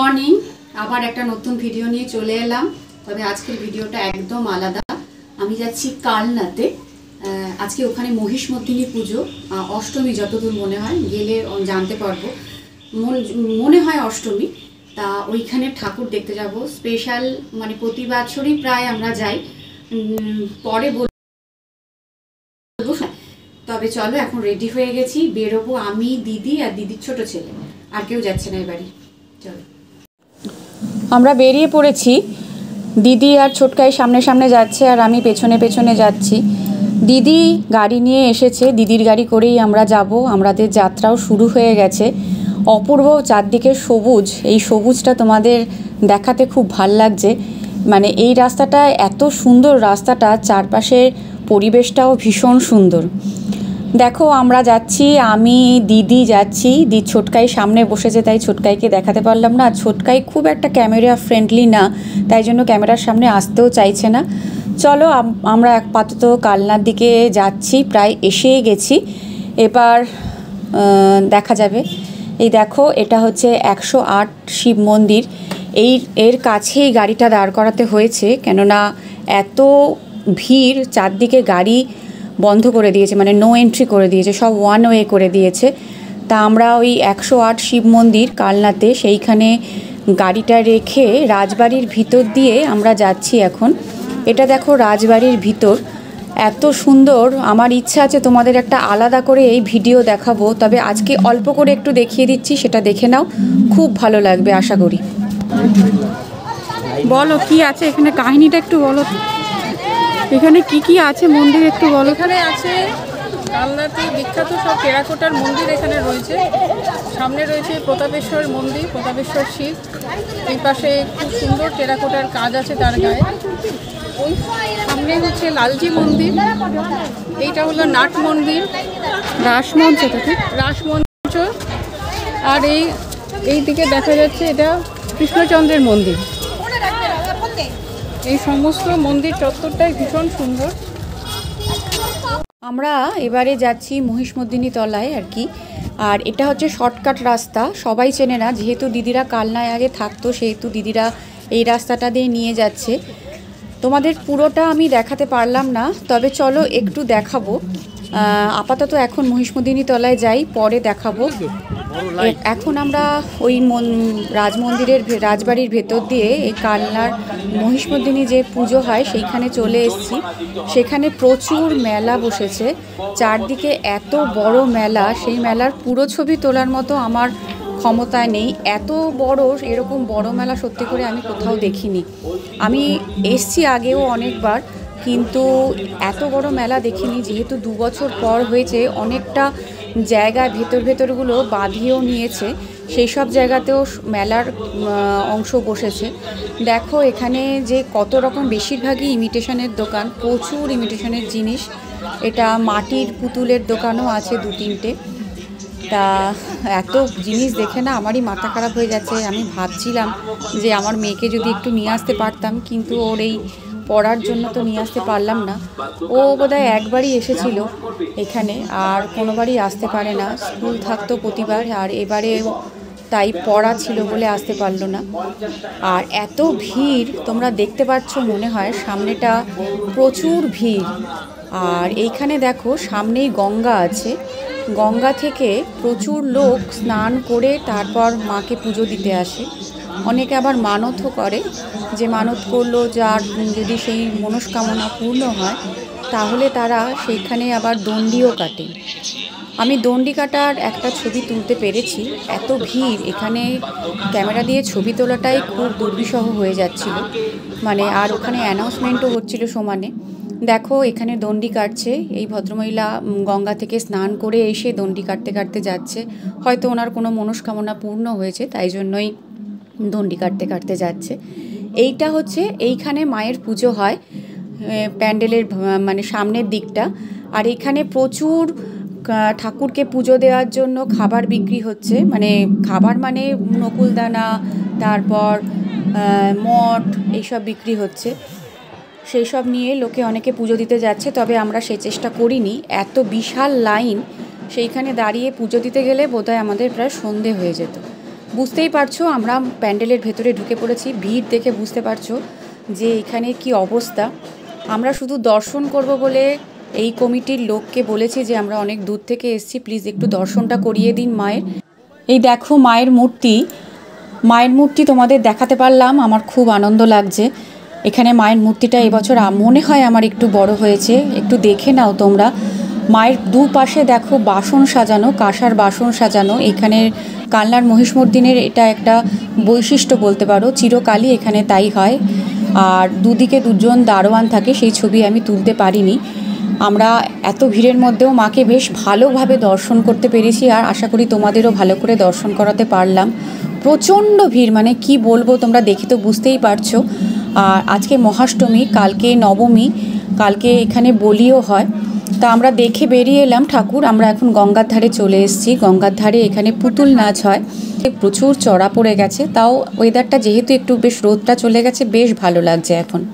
Morning. আবার একটা নতুন ভিডিও নিয়ে চলে এলাম। তবে আজকের ভিডিওটা একদম আলাদা। আমি যাচ্ছি কালনাতে। আজকে ওখানে মহিষমর্দিনী পুজো, অষ্টমী যতদূর মনে হয়, গেলে জানতে পারবো। মনে হয় অষ্টমী। তা ওইখানে ঠাকুর দেখতে যাব স্পেশাল, মানে প্রতি বছরই প্রায় আমরা যাই। পরে বলবো। তবে চলো, এখন রেডি হয়ে গেছি, বেরোবো আমি, দিদি আর দিদির ছোট ছেলে, আর কেউ যাচ্ছে না এবারে। চলো, আমরা বেরিয়ে পড়েছি। দিদি আর ছোটকাই সামনে সামনে যাচ্ছে আর আমি পেছনে পেছনে যাচ্ছি। দিদি গাড়ি নিয়ে এসেছে, দিদির গাড়ি করেই আমরা যাব। আমাদের যাত্রাও শুরু হয়ে গেছে। অপূর্ব চারদিকে সবুজ, এই সবুজটা তোমাদের দেখাতে খুব ভাল লাগছে। মানে এই রাস্তাটা এত সুন্দর, রাস্তাটা চারপাশের পরিবেশটাও ভীষণ সুন্দর। দেখো আমরা যাচ্ছি, আমি দিদি যাচ্ছি। ছোটকাই সামনে বসেছে, তাই ছোটকাইকে দেখাতে পারলাম না। ছোটকাই খুব একটা ক্যামেরা ফ্রেন্ডলি না, তাই জন্য ক্যামেরার সামনে আসতেও চাইছে না। চলো, আমরা আপাতত কালনার দিকে যাচ্ছি, প্রায় এসেই গেছি। এবার দেখা যাবে। এই দেখো, এটা হচ্ছে 108 শিব মন্দির। এর কাছেই গাড়িটা দাঁড় করাতে হয়েছে, কেননা এত ভিড়, চারদিকে গাড়ি বন্ধ করে দিয়েছে, মানে নো এন্ট্রি করে দিয়েছে, সব ওয়ান ওয়ে করে দিয়েছে। তা আমরা ওই 108 শিব মন্দির কালনাতে, সেইখানে গাড়িটা রেখে রাজবাড়ির ভিতর দিয়ে আমরা যাচ্ছি এখন। এটা দেখো রাজবাড়ির ভিতর, এত সুন্দর। আমার ইচ্ছা আছে তোমাদের একটা আলাদা করে এই ভিডিও দেখাবো, তবে আজকে অল্প করে একটু দেখিয়ে দিচ্ছি, সেটা দেখে নাও, খুব ভালো লাগবে আশা করি। বলো কি আছে এখানে, কাহিনীটা একটু বলো। এখানে কি আছে মন্দির একটু বলো। এখানে আছে কালনাতে বিখ্যাত সব টেরাকোটার মন্দির এখানে রয়েছে। সামনে রয়েছে প্রতাপেশ্বর মন্দির, প্রতাপেশ্বর শিব। এই পাশে খুব সুন্দর টেরাকোটার কাজ আছে তার গায়ে। ওই সামনে হচ্ছে লালজি মন্দির। এইটা হলো নাট মন্দির, রাসমঞ্চ, রাসমঞ্চ। আর এই দিকে দেখা যাচ্ছে এটা কৃষ্ণচন্দ্রের মন্দির। এই সমস্ত মন্দির চত্বরটাই ভীষণ সুন্দর। আমরা এবারে যাচ্ছি মহিষমর্দিনী তলায় আর কি। আর এটা হচ্ছে শর্টকাট রাস্তা, সবাই চেনে না, যেহেতু দিদিরা কালনায় আগে থাকতো, সেহেতু দিদিরা এই রাস্তাটা দিয়ে নিয়ে যাচ্ছে। তোমাদের পুরোটা আমি দেখাতে পারলাম না, তবে চলো একটু দেখাবো। আপাতত এখন মহিষমর্দিনী তলায় যাই, পরে দেখাবো। এখন আমরা ওই রাজবাড়ির ভেতর দিয়ে এই কালনার মহিষমর্দিনী যে পুজো হয় সেইখানে চলে এসেছি। সেখানে প্রচুর মেলা বসেছে, চারদিকে এত বড় মেলা, সেই মেলার পুরো ছবি তোলার মতো আমার ক্ষমতায় নেই। এত বড়, এরকম বড় মেলা সত্যি করে আমি কোথাও দেখিনি। আমি এসছি আগেও অনেকবার, কিন্তু এত বড় মেলা দেখিনি। যেহেতু 2 বছর পর হয়েছে, অনেকটা জায়গায় ভেতরগুলো বাঁধিয়েও নিয়েছে, সেই সব জায়গাতেও মেলার অংশ বসেছে। দেখো এখানে যে কত রকম, বেশিরভাগই ইমিটেশনের দোকান, প্রচুর ইমিটেশনের জিনিস। এটা মাটির পুতুলের দোকানও আছে 2-3টে। তা এত জিনিস দেখে না আমারই মাথা খারাপ হয়ে যাচ্ছে। আমি ভাবছিলাম যে আমার মেয়েকে যদি একটু নিয়ে আসতে পারতাম, কিন্তু ওর এই পড়ার জন্য তো নিয়ে আসতে পারলাম না। ও বোধহয় একবারই এসেছিল এখানে, আর কোনোবারই আসতে পারে না। স্কুল থাকতো প্রতিবার, আর এবারে তাই পড়া ছিল বলে আসতে পারলো না। আর এত ভিড় তোমরা দেখতে পাচ্ছ, মনে হয় সামনেটা প্রচুর ভিড়। আর এইখানে দেখো সামনেই গঙ্গা আছে, গঙ্গা থেকে প্রচুর লোক স্নান করে তারপর মাকে পুজো দিতে আসে। অনেকে আবার মানতও করে, যে মানত করলো যার যদি সেই মনস্কামনা পূর্ণ হয়, তাহলে তারা সেইখানে আবার দণ্ডিও কাটে। আমি দণ্ডি কাটার একটা ছবি তুলতে পেরেছি। এত ভিড় এখানে, ক্যামেরা দিয়ে ছবি তোলাটাই খুব দুর্বিষহ হয়ে যাচ্ছিল, মানে। আর ওখানে অ্যানাউন্সমেন্টও হচ্ছিল সমানে। দেখো এখানে দণ্ডি কাটছে, এই ভদ্রমহিলা গঙ্গা থেকে স্নান করে এসে দণ্ডি কাটতে কাটতে যাচ্ছে। হয়তো ওনার কোনো মনস্কামনা পূর্ণ হয়েছে, তাই জন্যই দণ্ডি কাটতে কাটতে যাচ্ছে। এইটা হচ্ছে, এইখানে মায়ের পুজো হয় প্যান্ডেলের মানে সামনের দিকটা। আর এখানে প্রচুর ঠাকুরকে পুজো দেওয়ার জন্য খাবার বিক্রি হচ্ছে, মানে খাবার মানে নকুলদানা, তারপর মঠ, এইসব বিক্রি হচ্ছে। সেই সব নিয়ে লোকে অনেকে পুজো দিতে যাচ্ছে, তবে আমরা সে চেষ্টা করিনি। এত বিশাল লাইন, সেইখানে দাঁড়িয়ে পুজো দিতে গেলে বোধহয় আমাদের প্রায় সন্ধে হয়ে যেত। বুঝতেই পারছো আমরা প্যান্ডেলের ভেতরে ঢুকে পড়েছি। ভিড় দেখে বুঝতে পারছো যে এখানে কি অবস্থা। আমরা শুধু দর্শন করব বলে এই কমিটির লোককে বলেছি যে আমরা অনেক দূর থেকে এসেছি, প্লিজ একটু দর্শনটা করিয়ে দিন মায়ের। এই দেখো মায়ের মূর্তি তোমাদের দেখাতে পারলাম, আমার খুব আনন্দ লাগছে। এখানে মায়ের মূর্তিটা এবছর মনে হয় আমার একটু বড় হয়েছে, একটু দেখে নাও তোমরা। মায়ের দুপাশে দেখো বাসন সাজানো, কাঁসার বাসন সাজানো। এখানে কালনার মহিষমর্দিনের এটা একটা বৈশিষ্ট্য বলতে পারো, চিরকালই এখানে তাই হয়। আর দুদিকে দুজন দারোয়ান থাকে, সেই ছবি আমি তুলতে পারিনি। আমরা এত ভিড়ের মধ্যেও মাকে বেশ ভালোভাবে দর্শন করতে পেরেছি, আর আশা করি তোমাদেরও ভালো করে দর্শন করাতে পারলাম। প্রচণ্ড ভিড়, মানে কি বলবো, তোমরা দেখে তো বুঝতেই পারছো। আর আজকে মহাষ্টমী, কালকে নবমী, কালকে এখানে বলিও হয়। তা আমরা দেখে বেরিয়ে এলাম ঠাকুর। আমরা এখন গঙ্গার ধারে চলে এসেছি। গঙ্গার ধারে এখানে পুতুল নাচ হয়, প্রচুর চড়া পড়ে গেছে। তাও ওয়েদারটা যেহেতু একটু বেশ রোদটা চলে গেছে, বেশ ভালো লাগছে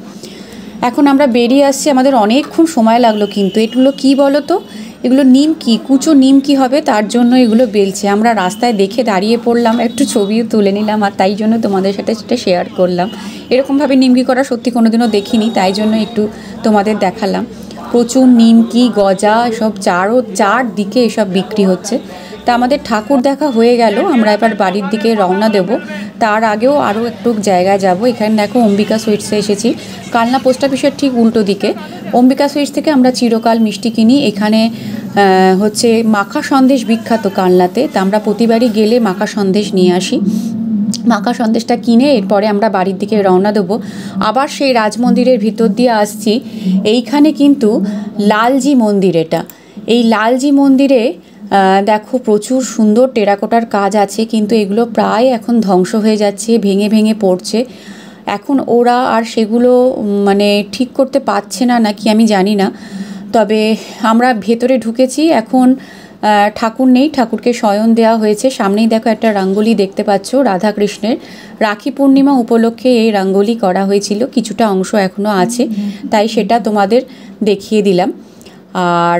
এখন আমরা বেরিয়ে আসছি। আমাদের অনেকক্ষণ সময় লাগলো, কিন্তু এগুলো কি বলো তো, এগুলো নিমকি, কুচো নিমকি হবে, তার জন্য এগুলো বেলছে। আমরা রাস্তায় দেখে দাঁড়িয়ে পড়লাম, একটু ছবিও তুলে নিলাম, আর তাই জন্য তোমাদের সাথে সেটা শেয়ার করলাম। এরকমভাবে নিমকি করা সত্যি কোনোদিনও দেখিনি, তাই জন্য একটু তোমাদের দেখালাম। প্রচুর নিমকি, গজা, সব চারদিকে এসব বিক্রি হচ্ছে। তা আমাদের ঠাকুর দেখা হয়ে গেল, আমরা এবার বাড়ির দিকে রওনা দেব। তার আগেও আরও একটু জায়গায় যাব। এখানে দেখো অম্বিকা সুইটসে এসেছি, কালনা পোস্ট অফিসের ঠিক উল্টো দিকে। অম্বিকা সুইটস থেকে আমরা চিরকাল মিষ্টি কিনি। এখানে হচ্ছে মাখা সন্দেশ বিখ্যাত কালনাতে, তা আমরা প্রতিবারই গেলে মাখা সন্দেশ নিয়ে আসি। মাখা সন্দেশটা কিনে এরপরে আমরা বাড়ির দিকে রওনা দেবো। আবার সেই রাজমন্দিরের ভিতর দিয়ে আসছি। এইখানে কিন্তু লালজি মন্দির, এই লালজি মন্দিরে দেখো প্রচুর সুন্দর টেরাকোটার কাজ আছে, কিন্তু এগুলো প্রায় এখন ধ্বংস হয়ে যাচ্ছে, ভেঙে ভেঙে পড়ছে। এখন ওরা আর সেগুলো মানে ঠিক করতে পারছে না নাকি আমি জানি না। তবে আমরা ভেতরে ঢুকেছি, এখন ঠাকুর নেই, ঠাকুরকে শয়ন দেওয়া হয়েছে। সামনেই দেখো একটা রঙ্গোলি দেখতে পাচ্ছ রাধাকৃষ্ণের। রাখি পূর্ণিমা উপলক্ষে এই রঙ্গোলি করা হয়েছিল, কিছুটা অংশ এখনও আছে, তাই সেটা তোমাদের দেখিয়ে দিলাম। আর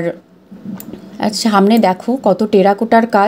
সামনে দেখো কত টেরাকোটার কাজ।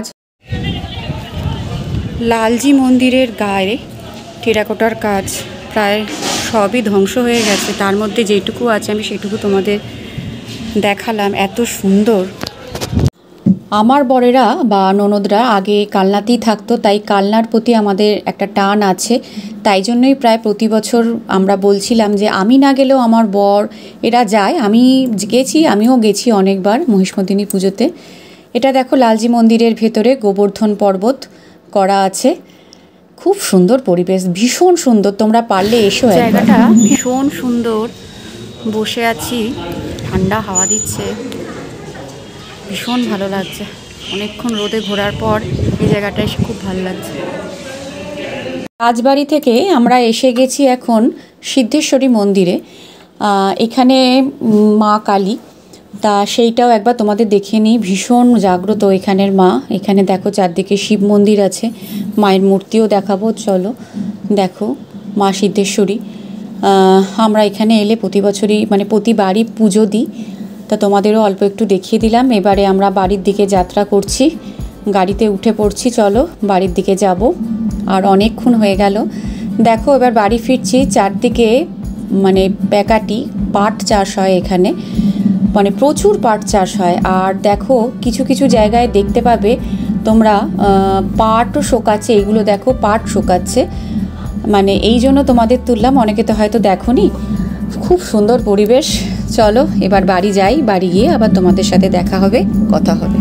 লালজি মন্দিরের গায়ে টেরাকোটার কাজ প্রায় সবই ধ্বংস হয়ে গেছে, তার মধ্যে যেটুকু আছে আমি সেটুকু তোমাদের দেখালাম। এত সুন্দর। আমার বরেরা বা ননদরা আগে কালনাতেই থাকতো, তাই কালনার প্রতি আমাদের একটা টান আছে। তাই জন্যই প্রায় প্রতি বছর আমরা বলছিলাম যে আমি না গেলেও আমার বর এরা যায়। আমিও গেছি অনেকবার মহিষমর্দিনী পুজোতে। এটা দেখো লালজি মন্দিরের ভেতরে গোবর্ধন পর্বত করা আছে, খুব সুন্দর পরিবেশ, ভীষণ সুন্দর। তোমরা পারলে এসো। জায়গাটা ভীষণ সুন্দর, বসে আছি, ঠান্ডা হাওয়া দিচ্ছে, ভীষণ ভালো লাগছে। অনেকক্ষণ রোদে ঘোরার পর এই জায়গাটা এসে খুব ভালো লাগছে। রাজবাড়ি থেকে আমরা এসে গেছি এখন সিদ্ধেশ্বরী মন্দিরে। এখানে মা কালী, তা সেইটাও একবার তোমাদের দেখিয়ে নিই। ভীষণ জাগ্রত এখানের মা। এখানে দেখো চারদিকে শিব মন্দির আছে, মায়ের মূর্তিও দেখাবো, চলো দেখো মা সিদ্ধেশ্বরী। আমরা এখানে এলে প্রতি বছরই মানে প্রতিবারই পুজো দিই, তা তোমাদেরও অল্প একটু দেখিয়ে দিলাম। এবারে আমরা বাড়ির দিকে যাত্রা করছি, গাড়িতে উঠে পড়ছি, চলো বাড়ির দিকে যাব। আর অনেকক্ষণ হয়ে গেল। দেখো এবার বাড়ি ফিরছি। চারদিকে মানে প্যাকাটি পাট চাষ হয় এখানে, মানে প্রচুর পাট চাষ হয়। আর দেখো কিছু কিছু জায়গায় দেখতে পাবে তোমরা পাটও শোকাচ্ছে, এইগুলো দেখো পাট শোকাচ্ছে, মানে এই জন্য তোমাদের তুললাম, অনেকে তো হয়তো দেখোনি। খুব সুন্দর পরিবেশ। চলো এবার বাড়ি যাই, বাড়ি গিয়ে আবার তোমাদের সাথে দেখা হবে, কথা হবে।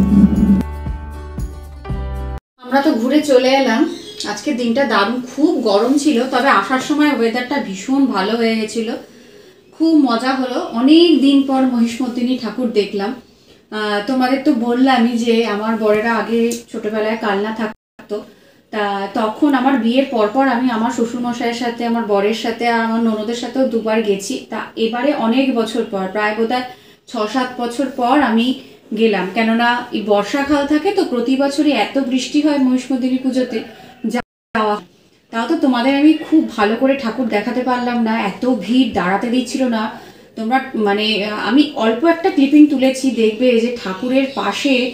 আমরা তো ঘুরে চলে এলাম। আজকের দিনটা দারুণ, খুব গরম ছিল, তবে আসার সময় ওয়েদারটা ভীষণ ভালো হয়ে গেছিলো, খুব মজা হলো। অনেক দিন পর মহিষমর্দিনী ঠাকুর দেখলাম। তোমাদের তো বললামই যে আমার বরেরা আগে ছোটবেলায় কালনা থাকতো, তা তখন আমার বিয়ের পরপর আমি আমার শ্বশুরমশাইয়ের সাথে, আমার বরের সাথে আর আমার ননদের সাথেও দুবার গেছি। তা এবারে অনেক বছর পর, প্রায় বোধহয় 6-7 বছর পর আমি গেলাম। কেননা এই বর্ষাকাল থাকে তো, প্রতি বছরই এত বৃষ্টি হয় মহিষমর্দিনী পুজোতে, যাওয়া। তাও তো তোমাদের আমি খুব ভালো করে ঠাকুর দেখাতে পারলাম না, এত ভিড়, দাঁড়াতে দিচ্ছিল না। তোমরা মানে আমি অল্প একটা ক্লিপিং তুলেছি, দেখবে যে ঠাকুরের পাশে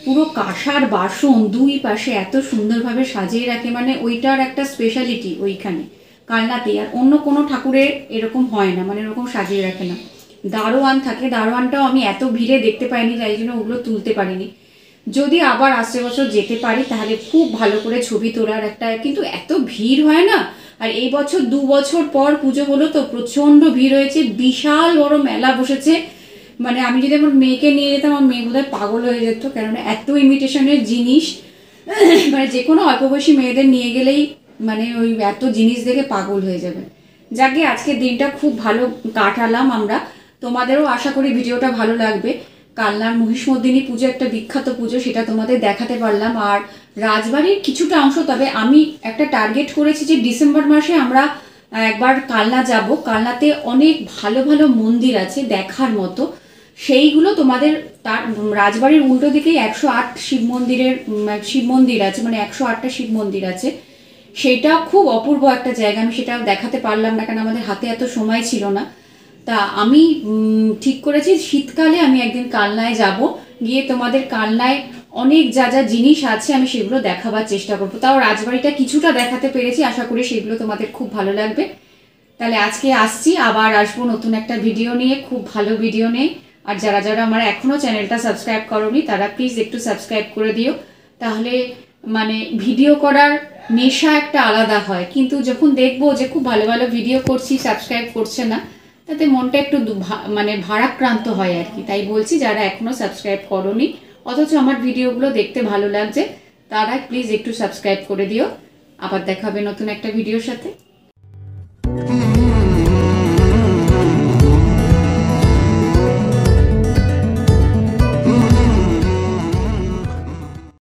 পুরো কাঁসার বাসন দুই পাশে এত সুন্দরভাবে সাজিয়ে রাখে, মানে ওইটার একটা স্পেশালিটি ওইখানে কালনাতে। আর অন্য কোনো ঠাকুরের এরকম হয় না, মানে এরকম সাজিয়ে রাখে না। দারোয়ান থাকে, দারোয়ানটাও আমি এত ভিড়ে দেখতে পাইনি, তাই জন্য ওগুলো তুলতে পারিনি। যদি আবার আসছে বছর যেতে পারি তাহলে খুব ভালো করে ছবি তোলার একটা, কিন্তু এত ভিড় হয় না। আর এই বছর 2 বছর পর পুজো হলো তো প্রচণ্ড ভিড় হয়েছে, বিশাল বড় মেলা বসেছে। মানে আমি যদি আমার মেয়েকে নিয়ে যেতাম, আমার মেয়ে বোধহয় পাগল হয়ে যেত, কেননা এত ইমিটেশনের জিনিস, মানে যে কোনো অল্প বয়সী মেয়েদের নিয়ে গেলেই মানে ওই এত জিনিস দেখে পাগল হয়ে যাবে। যাকে আজকের দিনটা খুব ভালো কাটালাম আমরা। তোমাদেরও আশা করি ভিডিওটা ভালো লাগবে। কালনার মহিষমর্দিনী পুজো একটা বিখ্যাত পুজো, সেটা তোমাদের দেখাতে পারলাম। আর রাজবাড়ির কিছুটা অংশ, তবে আমি একটা টার্গেট করেছি যে ডিসেম্বর মাসে আমরা একবার কালনা যাব। কালনাতে অনেক ভালো ভালো মন্দির আছে দেখার মতো, সেইগুলো তোমাদের, তার রাজবাড়ির উল্টো দিকেই 108 শিব মন্দির আছে, মানে 108টা শিব মন্দির আছে। সেটা খুব অপূর্ব একটা জায়গা, আমি সেটা দেখাতে পারলাম না কারণ আমাদের হাতে এত সময় ছিল না। তা আমি ঠিক করেছি শীতকালে আমি একদিন কালনায় যাব, গিয়ে তোমাদের কালনায় অনেক যা যা জিনিস আছে আমি সেগুলো দেখাবার চেষ্টা করবো। তাও রাজবাড়িটা কিছুটা দেখাতে পেরেছি, আশা করি সেগুলো তোমাদের খুব ভালো লাগবে। তাহলে আজকে আসছি, আবার আসবো নতুন একটা ভিডিও নিয়ে, খুব ভালো ভিডিও নিয়ে। আর যারা যারা আমার এখনও চ্যানেলটা সাবস্ক্রাইব করোনি তারা প্লিজ একটু সাবস্ক্রাইব করে দিও, তাহলে মানে ভিডিও করার নেশা একটা আলাদা হয়। কিন্তু যখন দেখবো যে খুব ভালো ভালো ভিডিও করছি সাবস্ক্রাইব করছে না, তাতে মনটা একটু মানে ভারাক্রান্ত হয় আর কি। তাই বলছি যারা এখনও সাবস্ক্রাইব করোনি অথচ আমার ভিডিওগুলো দেখতে ভালো লাগছে, তারা প্লিজ একটু সাবস্ক্রাইব করে দিও। আবার দেখা হবে নতুন একটা ভিডিওর সাথে।